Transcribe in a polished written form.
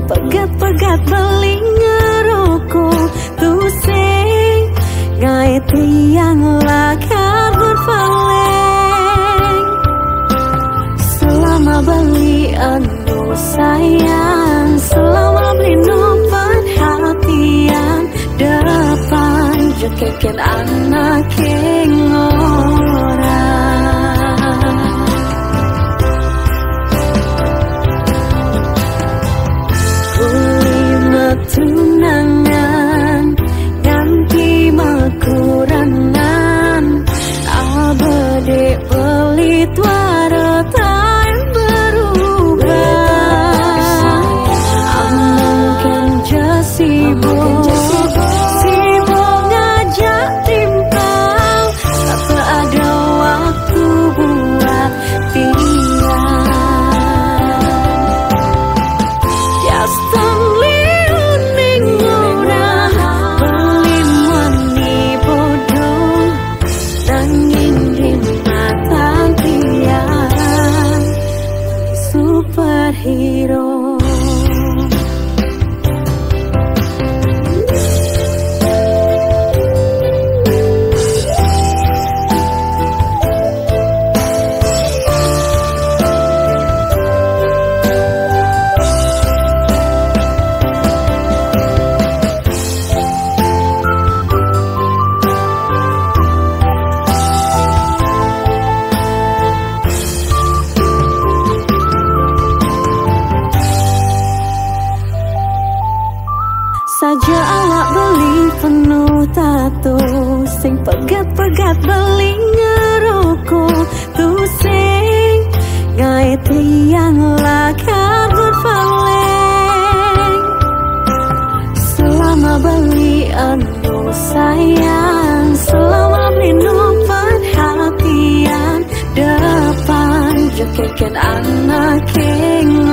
pegat-pegat beli ngerokok tuh sing gawe tiang lakat berpaling. Selama beli anu sayang, selama beli nopat hatian, depan jekeken anak yang orang. Kulima tunangan ganti makuranan, abade pelit warotan berubah. Mungkin sibuk ngajak timpang, tak ada waktu buat pian. Jastan liuning orang belim wani bodoh, nanging di mata pian superhero. Saja awak beli penuh tato, sing pegat-pegat beli ngerokok tuh sing gawe tiang lakat berpaling. Selama beli anu sayang, selama beli nopat hatian, depan jekeken anak yang